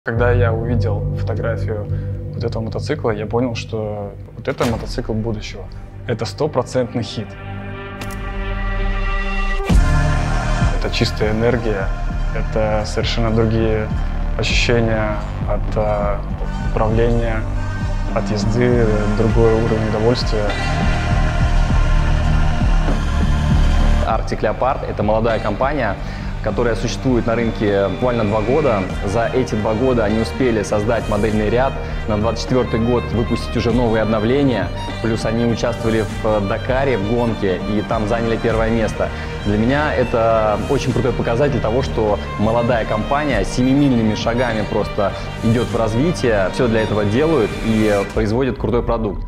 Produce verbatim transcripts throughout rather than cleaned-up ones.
Когда я увидел фотографию вот этого мотоцикла, я понял, что вот это мотоцикл будущего. Это стопроцентный хит. Это чистая энергия, это совершенно другие ощущения от uh, управления, от езды, другой уровень удовольствия. Arctic Leopard — это молодая компания, которая существует на рынке буквально два года. За эти два года они успели создать модельный ряд, на двадцать четвёртый год выпустить уже новые обновления, плюс они участвовали в Дакаре, в гонке, и там заняли первое место. Для меня это очень крутой показатель того, что молодая компания семимильными шагами просто идет в развитие, все для этого делают и производят крутой продукт.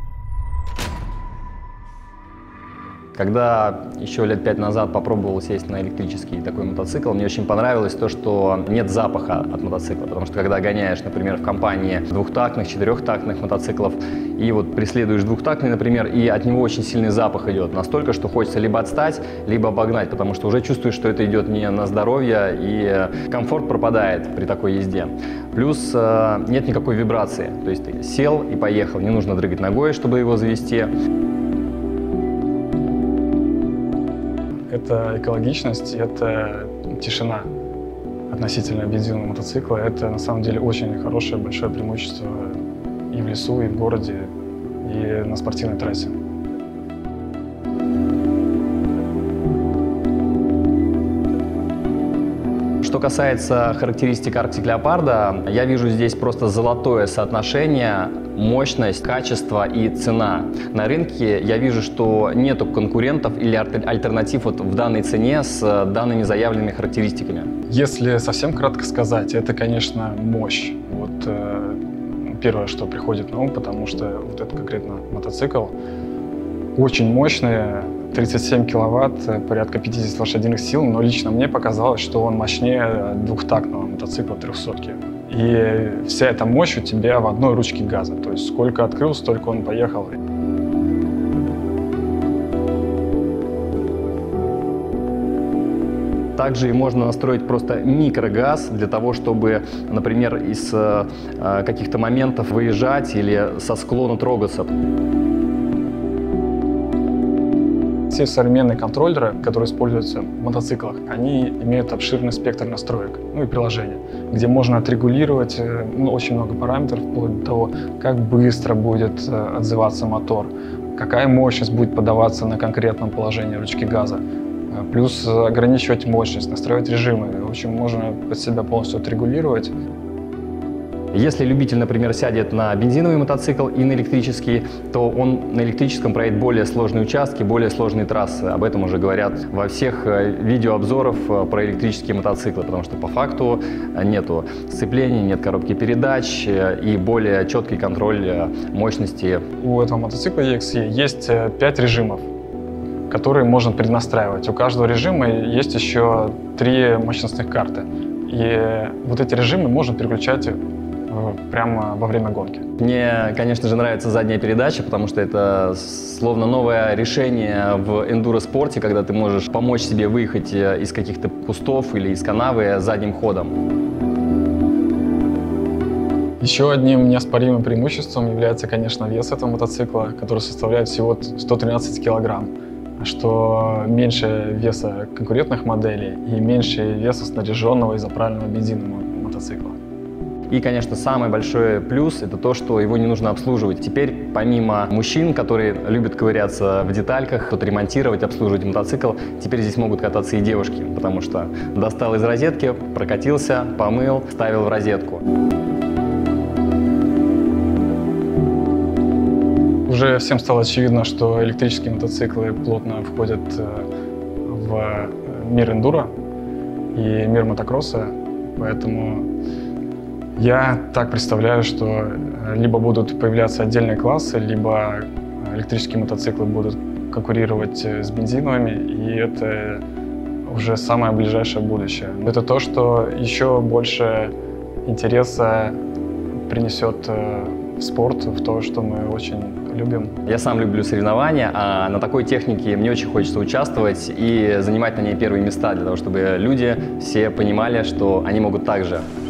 Когда еще лет пять назад попробовал сесть на электрический такой мотоцикл, мне очень понравилось то, что нет запаха от мотоцикла, потому что когда гоняешь, например, в компании двухтактных, четырехтактных мотоциклов и вот преследуешь двухтактный, например, и от него очень сильный запах идет, настолько, что хочется либо отстать, либо обогнать, потому что уже чувствуешь, что это идет не на здоровье, и комфорт пропадает при такой езде. Плюс э, нет никакой вибрации, то есть ты сел и поехал, не нужно дрыгать ногой, чтобы его завести. Это экологичность, это тишина относительно бензинового мотоцикла. Это на самом деле очень хорошее, большое преимущество и в лесу, и в городе, и на спортивной трассе. Что касается характеристик Arctic Leopard, я вижу здесь просто золотое соотношение мощность, качество и цена. На рынке я вижу, что нету конкурентов или альтернатив вот в данной цене с данными заявленными характеристиками. Если совсем кратко сказать, это, конечно, мощь. Вот э, первое, что приходит на ум, потому что вот этот конкретно мотоцикл очень мощный, тридцать семь киловатт, порядка пятьдесят лошадиных сил, но лично мне показалось, что он мощнее двухтактного мотоцикла трехсотки. И вся эта мощь у тебя в одной ручке газа. То есть сколько открыл, столько он поехал. Также можно настроить просто микрогаз для того, чтобы, например, из э, каких-то моментов выезжать или со склона трогаться. Все современные контроллеры, которые используются в мотоциклах, они имеют обширный спектр настроек, ну и приложения, где можно отрегулировать ну, очень много параметров, вплоть до того, как быстро будет отзываться мотор, какая мощность будет подаваться на конкретном положении ручки газа, плюс ограничивать мощность, настраивать режимы. В общем, можно под себя полностью отрегулировать. Если любитель, например, сядет на бензиновый мотоцикл и на электрический, то он на электрическом проедет более сложные участки, более сложные трассы. Об этом уже говорят во всех видеообзорах про электрические мотоциклы, потому что по факту нету сцеплений, нет коробки передач и более четкий контроль мощности. У этого мотоцикла и экс и есть пять режимов, которые можно преднастраивать. У каждого режима есть еще три мощностных карты. И вот эти режимы можно переключать прямо во время гонки. Мне, конечно же, нравится задняя передача, потому что это словно новое решение в эндуро-спорте, когда ты можешь помочь себе выехать из каких-то кустов или из канавы задним ходом. Еще одним неоспоримым преимуществом является, конечно, вес этого мотоцикла, который составляет всего сто тринадцать килограмм, что меньше веса конкурентных моделей и меньше веса снаряженного и заправленного бензинового мотоцикла. И, конечно, самый большой плюс – это то, что его не нужно обслуживать. Теперь, помимо мужчин, которые любят ковыряться в детальках, тут ремонтировать, обслуживать мотоцикл, теперь здесь могут кататься и девушки, потому что достал из розетки, прокатился, помыл, вставил в розетку. Уже всем стало очевидно, что электрические мотоциклы плотно входят в мир эндуро и мир мотокросса, поэтому я так представляю, что либо будут появляться отдельные классы, либо электрические мотоциклы будут конкурировать с бензиновыми, и это уже самое ближайшее будущее. Это то, что еще больше интереса принесет в спорт, в то, что мы очень любим. Я сам люблю соревнования, а на такой технике мне очень хочется участвовать и занимать на ней первые места, для того, чтобы люди все понимали, что они могут также